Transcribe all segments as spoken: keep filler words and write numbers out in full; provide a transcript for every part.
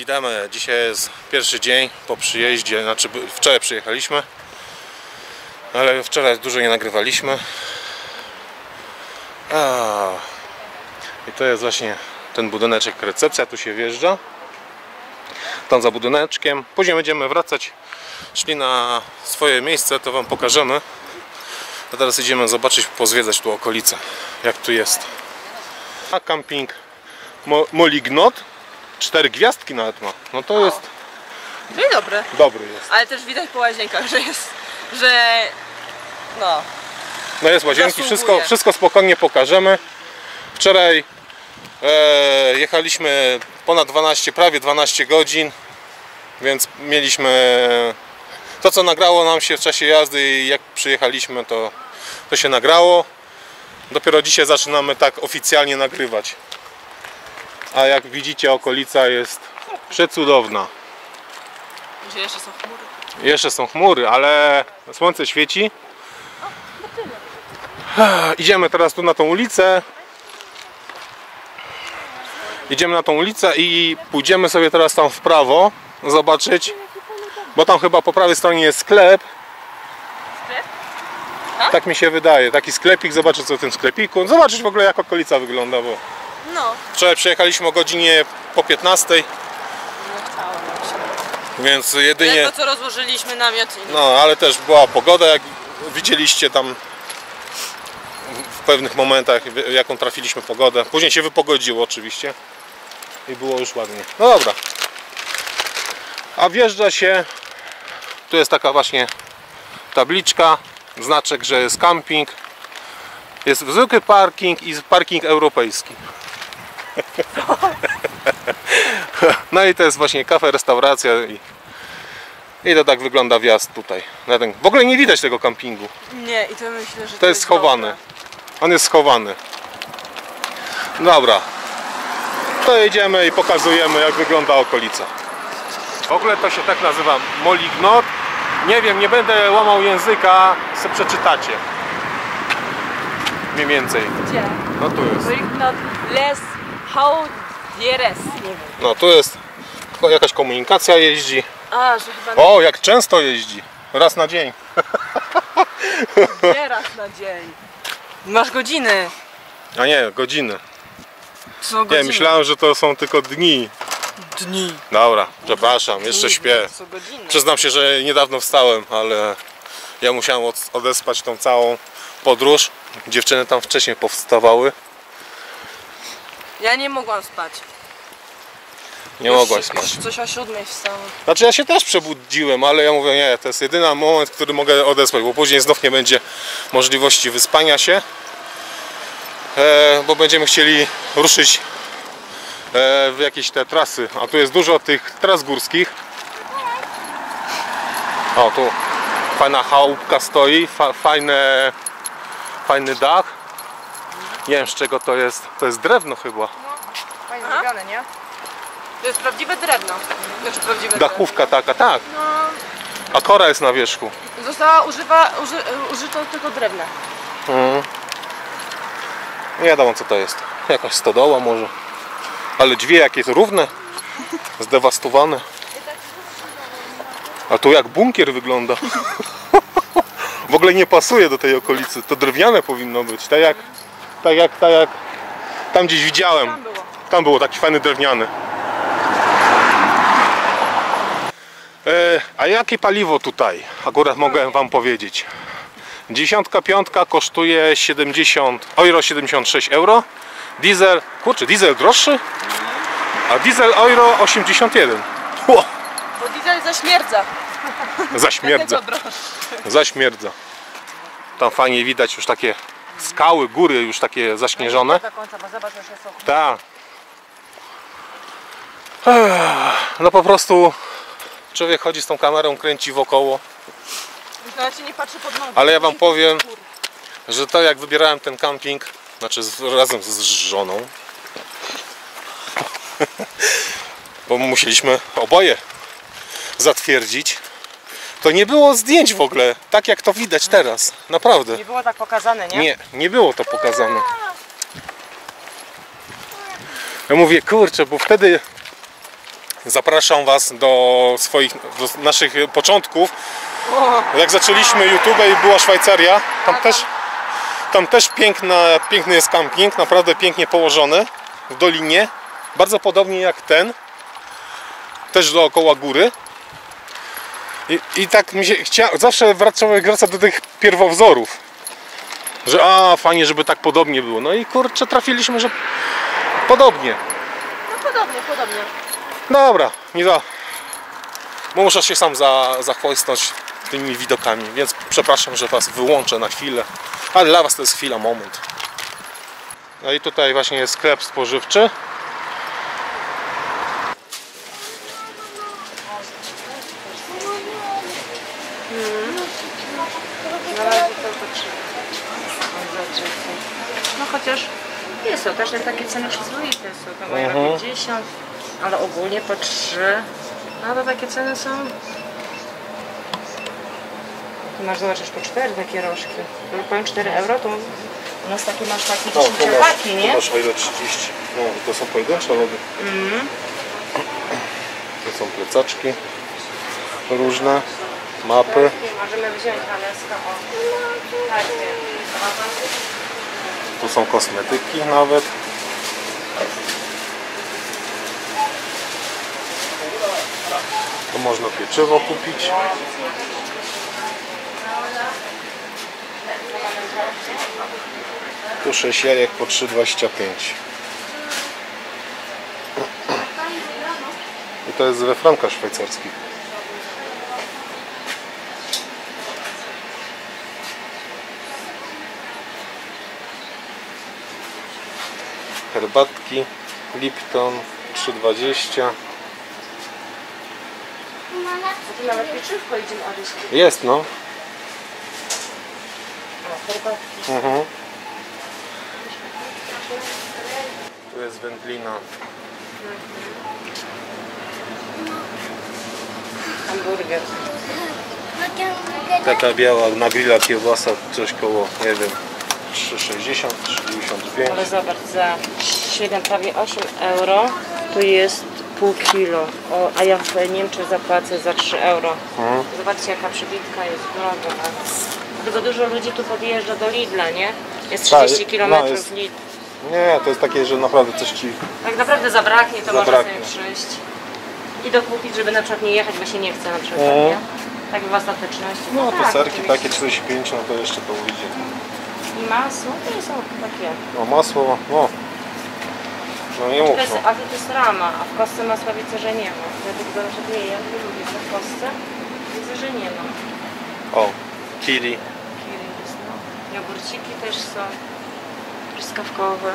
Witamy. Dzisiaj jest pierwszy dzień po przyjeździe, znaczy wczoraj przyjechaliśmy, ale wczoraj dużo nie nagrywaliśmy. A, i to jest właśnie ten budyneczek, recepcja, tu się wjeżdża. Tam za budyneczkiem. Później będziemy wracać, szli na swoje miejsce, to wam pokażemy. A teraz idziemy zobaczyć, pozwiedzać tu okolice, jak tu jest. A camping Mo Molignot, cztery gwiazdki nawet ma. No to jest... No i dobry. Dobry jest. Ale też widać po łazienkach, że jest, że... no... No jest łazienki, wszystko, wszystko spokojnie pokażemy. Wczoraj e, jechaliśmy ponad dwanaście, prawie dwanaście godzin, więc mieliśmy to, co nagrało nam się w czasie jazdy i jak przyjechaliśmy, to, to się nagrało. Dopiero dzisiaj zaczynamy tak oficjalnie nagrywać. A jak widzicie, okolica jest przecudowna. Gdzie jeszcze są chmury? Jeszcze są chmury, ale słońce świeci. Idziemy teraz tu na tą ulicę. Idziemy na tą ulicę i pójdziemy sobie teraz tam w prawo zobaczyć, bo tam chyba po prawej stronie jest sklep. Sklep? Tak? Tak mi się wydaje, taki sklepik, zobaczyć co w tym sklepiku, zobaczyć w ogóle jak okolica wygląda, bo no. Wczoraj przyjechaliśmy o godzinie po piętnastej. Nie chciało nam się. Więc jedynie... To co rozłożyliśmy namiot i... No, ale też była pogoda, jak widzieliście tam w pewnych momentach, jaką trafiliśmy pogodę. Później się wypogodziło oczywiście i było już ładnie. No dobra. A wjeżdża się, tu jest taka właśnie tabliczka, znaczek, że jest camping. Jest zwykły parking i parking europejski. No i to jest właśnie kafe, restauracja i, i to tak wygląda wjazd tutaj. W ogóle nie widać tego campingu. Nie, i to myślę, że to, to jest schowany. Dobre. On jest schowany. Dobra. To jedziemy i pokazujemy, jak wygląda okolica. W ogóle to się tak nazywa Molignot. Nie wiem, nie będę łamał języka, sobie przeczytacie. Mniej więcej. Gdzie? No tu jest. Molignot les Haudieres. Nie wiem. No tu jest jakaś komunikacja jeździ. A, że chyba... O, jak często jeździ. Raz na dzień. Nie raz na dzień. Masz godziny. A nie, godziny. Są godziny. Nie, myślałem, że to są tylko dni. Dni. Dobra, przepraszam, jeszcze Dni, śpię. są godziny. Przyznam się, że niedawno wstałem, ale ja musiałem odespać tą całą podróż. Dziewczyny tam wcześniej powstawały. Ja nie mogłam spać. Nie już, mogłaś spać. Już coś o siódmej wstałem. Znaczy ja się też przebudziłem, ale ja mówię, nie, to jest jedyny moment, który mogę odespać, bo później znów nie będzie możliwości wyspania się, e, bo będziemy chcieli ruszyć e, w jakieś te trasy, a tu jest dużo tych tras górskich. O, tu fajna chałupka stoi, fa, fajne, fajny dach. Nie wiem, z czego to jest, to jest drewno chyba. Fajnie zrobione, nie? To jest prawdziwe drewno. Znaczy prawdziwe Dachówka drewno. taka, tak. No, A kora jest na wierzchu. została używa, uży, użyto tylko drewna. Mhm. Nie wiadomo co to jest. Jakaś stodoła może. Ale drzwi jakieś równe. Zdewastowane. A tu jak bunkier wygląda. W ogóle nie pasuje do tej okolicy. To drewniane powinno być. Tak jak, tak jak, tak jak tam gdzieś widziałem. Tam było. Tam było taki fajny drewniany. E, a jakie paliwo tutaj? Akurat mogę wam powiedzieć. Dziesiątka piątka kosztuje siedemdziesiąt euro, siedemdziesiąt sześć euro. Diesel, kurczę, diesel droższy? A diesel euro osiemdziesiąt jeden. Ło, Bo diesel zaśmierdza. zaśmierdza. Dlatego droższy. Zaśmierdza. Tam fajnie widać już takie skały, góry już takie zaśnieżone. Tak. No po prostu człowiek chodzi z tą kamerą, kręci wokoło. Ja ci nie patrzę pod nogi. Ale ja wam powiem, że to jak wybierałem ten camping, znaczy z, razem z żoną, bo musieliśmy oboje zatwierdzić, to nie było zdjęć w ogóle, tak jak to widać teraz, naprawdę. Nie było tak pokazane, nie? Nie, nie było to pokazane. Ja mówię, kurczę, bo wtedy Zapraszam Was do swoich, do naszych początków. Jak zaczęliśmy YouTube i była Szwajcaria, tam też, tam też piękna, piękny jest camping, naprawdę pięknie położony w dolinie. Bardzo podobnie jak ten, też dookoła góry. I, i tak mi się chcia, zawsze człowiek wraca do tych pierwowzorów, że a fajnie, żeby tak podobnie było. No i kurczę, trafiliśmy, że podobnie. No podobnie, podobnie. Dobra, nie za. Bo muszę się sam za, zachłysnąć tymi widokami, więc przepraszam, że Was wyłączę na chwilę, ale dla Was to jest chwila, moment. No i tutaj właśnie jest sklep spożywczy. No chociaż jest to też takie ceny przyzwoite są, to mają Mhm. pięćdziesiąt, ale ogólnie po trzy. No to takie ceny są. Tu masz, zobaczysz, po cztery takie rożki. To powiem cztery euro, to u nas takie masz takie dziesięciopaki, nie? Masz o ile trzydzieści. No to są pojedyncze lody. Mhm. To są plecaczki różne, mapy. Możemy wziąć Aleska, o. Tak, wiem. Tu są kosmetyki nawet. Tu można pieczywo kupić. Tu sześć jajek po trzy dwadzieścia pięć. I to jest we frankach szwajcarskich. Herbatki Lipton trzy dwadzieścia. Tu nawet pieczywko idziemy odejść. Jest no. O, herbatki. Mhm. Tu jest wędlina. Hamburger. Taka biała na grilla kiełbasa, coś koło, nie wiem, trzy sześćdziesiąt, trzy dziewięćdziesiąt pięć. Ale zobacz, za siedem, prawie osiem euro tu jest pół kilo, o, a ja w Niemczech zapłacę za trzy euro. Mhm. Zobaczcie, jaka przybitka jest droga. Dlatego dużo ludzi tu podjeżdża do Lidla, nie? Jest Tak, trzydzieści no, kilometrów jest- Lidl. Nie, to jest takie, że naprawdę coś ci... Jak naprawdę zabraknie, to Zabraknie. można sobie przyjść i dokupić, żeby na przykład nie jechać, bo się nie chce na przykład, Mhm. nie? Tak w ostateczności. No to tak, serki oczywiście. takie czterdzieści pięć, no to jeszcze to wyjdzie. I masło, to są takie. No masło, no. No nie mów, To jest, no. a to jest rama, a w kostce masła widzę, że nie ma. Ja tego na przykład nie jem, nie lubię to w kostce. Widzę, że nie ma. O, kiri. Kiri jest, no. Jogurciki też są. Truskawkowe.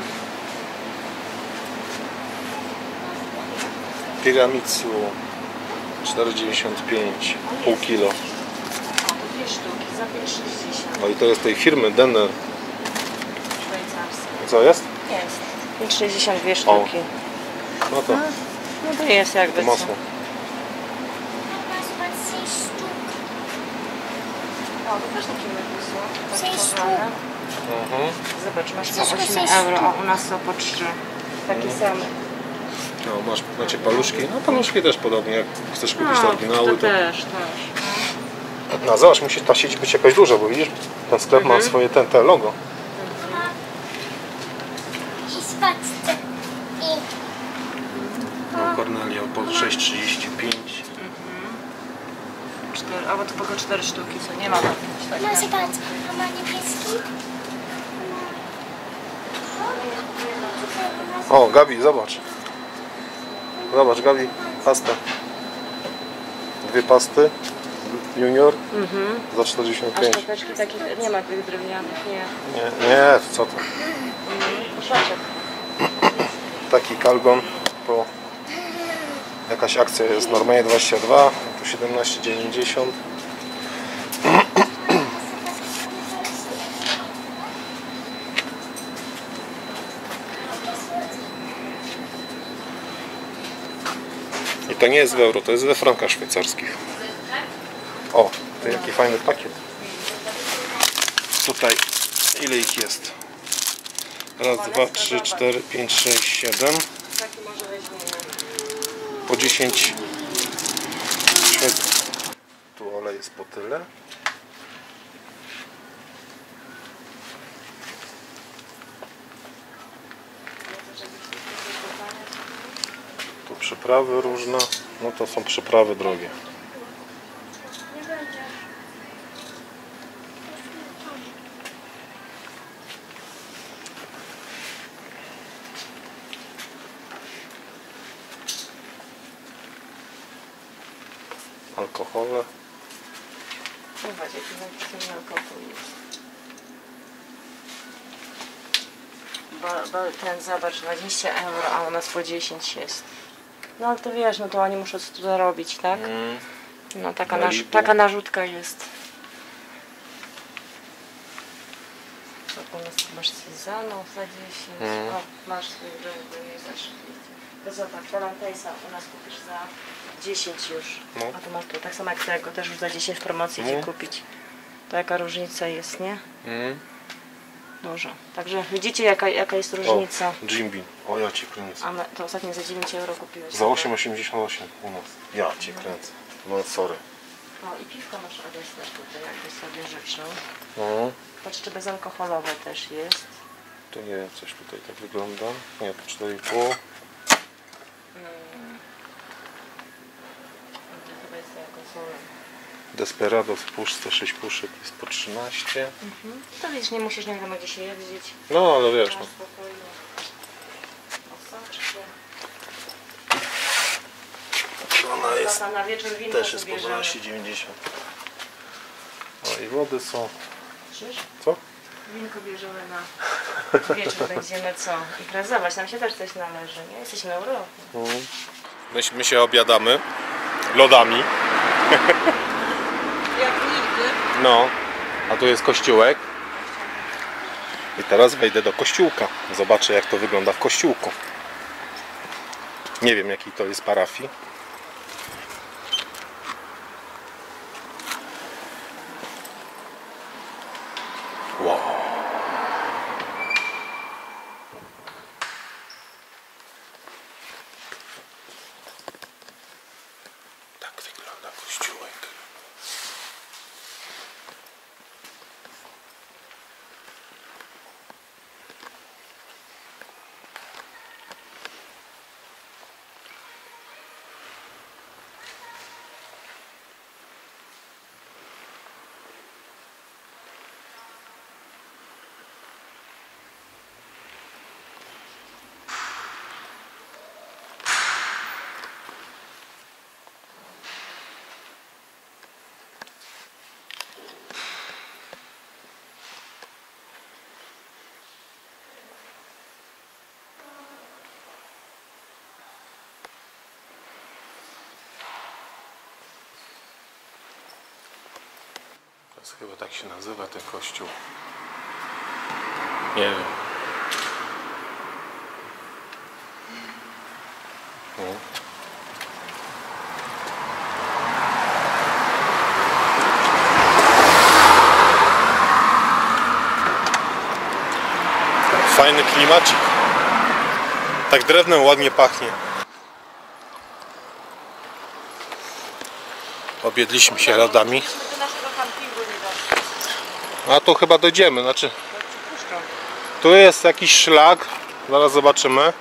Tiramisu cztery dziewięćdziesiąt pięć, pół kilo. O, to dwie sztuki za pięć sześćdziesiąt. No i to jest tej firmy Denner. Szwajcarskie. Co jest? Jest. pięć sześćdziesiąt dwie sztuki. No to, No to jest jakby to co. masło. O, to też takie mydło. Sześć Tak sztuk. porwane. Mhm. Zobacz, masz po Wszystko osiem sześć euro, sztuk. a u nas są po trzy. Takie same. No masz, macie paluszki. No paluszki też podobnie, jak chcesz kupić te No, oryginały, to to... też, też. No zobacz, musi ta sieć być jakaś duża, bo widzisz, ten sklep ma swoje ten, te logo. Spaczce. I No Cornelia po sześć trzydzieści pięć. Cztery, albo to tylko cztery sztuki, co nie ma takich. Tak, no tak. zobacz, a ma niebieski? O, Gabi, zobacz. Zobacz, Gabi, pasta. Dwie pasty. Junior Mhm. za czterdzieści A pięć. szczoteczki takich nie ma tych drewnianych, nie. Nie, nie, co to? Koszeczek. Taki kalgon po... Jakaś akcja jest normalnie dwadzieścia dwa, tu siedemnaście dziewięćdziesiąt. I to nie jest w euro, to jest we frankach szwajcarskich. O, to jaki fajny pakiet. Tutaj ile ich jest? Raz, dwa, trzy, cztery, pięć, sześć, siedem. Taki może weźmiemy. po dziesięć. Tu olej jest po tyle. Tu przyprawy różne. No to są przyprawy drogie. Alkohole. Zobacz, jaki napisany alkohol jest. Bo, bo ten, zobacz, dwadzieścia euro, a u nas po dziesięć jest. No ale to wiesz, no to oni muszą co tu zarobić, tak? Mm. No taka, Na nasz, libu. taka narzutka jest. To u nas masz sezonu za dziesięć. Mm. O, masz swój drogi za trzydzieści. To zobacz, Valentejsa u nas kupisz za dziesięć już. No. A tu masz tu, tak samo jak tego, też już za dziesięć w promocji No. ci kupić. To jaka różnica jest, nie? Mm. Dużo. Także widzicie jaka, jaka jest różnica. O, Jim Beam. O, ja cię kręcę. A my to ostatnio za dziewięć euro kupiłeś. Za osiem osiemdziesiąt osiem u nas. Ja cię kręcę. No sorry. O, i piwko masz adres też tutaj, jakbyś sobie życzył. No. Patrz, czy bezalkoholowe też jest. Tu nie wiem, coś tutaj tak wygląda. Nie, to cztery i pół. Hmm. To chyba jest alkoholem. Desperado w puszce, sześć puszek jest po trzynaście. Mhm. To widzisz, nie musisz nie wiadomo gdzie się jeździć. No ale wiesz, no. Masz spokojnie. Osoczkę. Ona jest, Tata, na wieczór winko też jest po bierzemy. dwanaście dziewięćdziesiąt. O i wody są. Słyszysz? Co? Winko bierzemy na wieczór, będziemy co? Imprezować, nam się też coś należy, nie? Jesteśmy na Europie. Mhm. My, my się obiadamy lodami. Jak nigdy. No, a tu jest kościółek. I teraz wejdę do kościółka. Zobaczę, jak to wygląda w kościółku. Nie wiem, jaki to jest parafii. Wow. Tak wygląda kościółek. Chyba tak się nazywa ten kościół. Nie wiem. No. Fajny klimacik. Tak drewnem ładnie pachnie. Objedliśmy się lodami. Do naszego campingu nie doszło. A tu chyba dojdziemy, znaczy Przypuszczam. tu jest jakiś szlak, zaraz zobaczymy.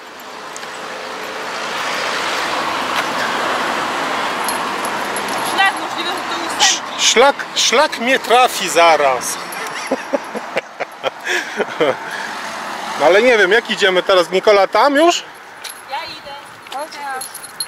Szlak możliwe, że to ustępny. Szlak, szlak mnie trafi zaraz. No ale nie wiem, jak idziemy teraz, Nikola, tam już? Ja idę. Chociaż.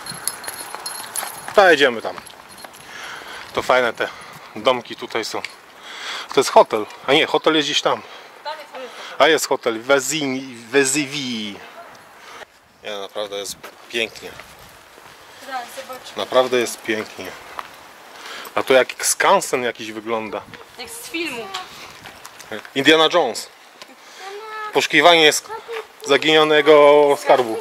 To jedziemy tam. To fajne te domki tutaj są. To jest hotel, a nie, hotel jest gdzieś tam. Tam jest hotel. A jest hotel Vezivi. Nie, naprawdę jest pięknie. Zaraz zobacz. Naprawdę jest pięknie. A to jak skansen jakiś wygląda. Jak z filmu. Indiana Jones. Poszukiwanie jest zaginionego skarbu.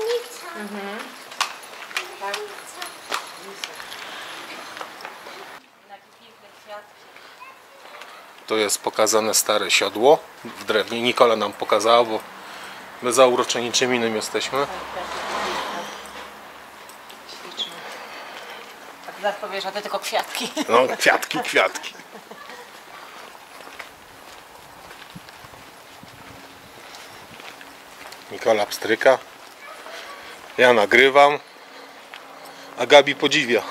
Jakie piękne kwiatki. To jest pokazane stare siodło w drewnie. Nikola nam pokazała, bo my za uroczeniczym innym jesteśmy. Zaraz powiesz, a to tylko kwiatki. No, kwiatki, kwiatki. Nikola pstryka. Ja nagrywam. A Gabi podziwia.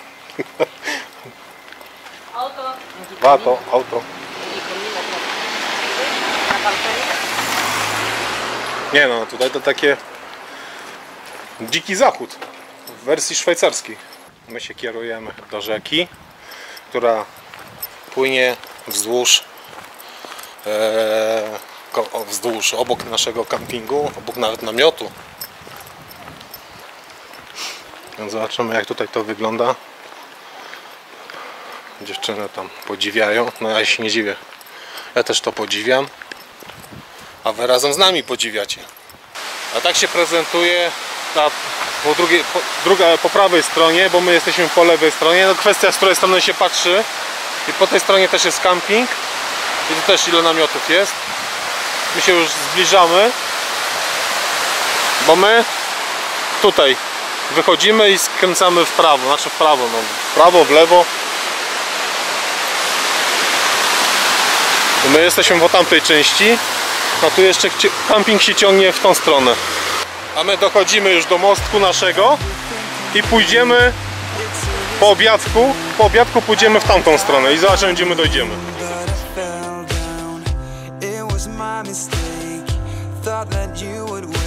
Auto. Wato, auto. Na balkonie. Nie no, tutaj to takie dziki zachód w wersji szwajcarskiej. My się kierujemy do rzeki, która płynie wzdłuż e, ko, o, wzdłuż obok naszego kampingu, obok nawet namiotu. Więc zobaczymy, jak tutaj to wygląda. Dziewczyny tam podziwiają, no ja się nie dziwię, ja też to podziwiam, a wy razem z nami podziwiacie. A tak się prezentuje ta, po, drugiej, po, druga, po prawej stronie, bo my jesteśmy po lewej stronie. No kwestia, z której strony się patrzy. I po tej stronie też jest camping. I tu też ile namiotów jest. My się już zbliżamy, bo my tutaj wychodzimy i skręcamy w prawo, znaczy w prawo, no w prawo, w lewo. My jesteśmy po tamtej części, a tu jeszcze camping się ciągnie w tą stronę. A my dochodzimy już do mostku naszego i pójdziemy po obiadku, po obiadku pójdziemy w tamtą stronę i zobaczymy, gdzie my dojdziemy. It was my mistake. Thought that you would wait.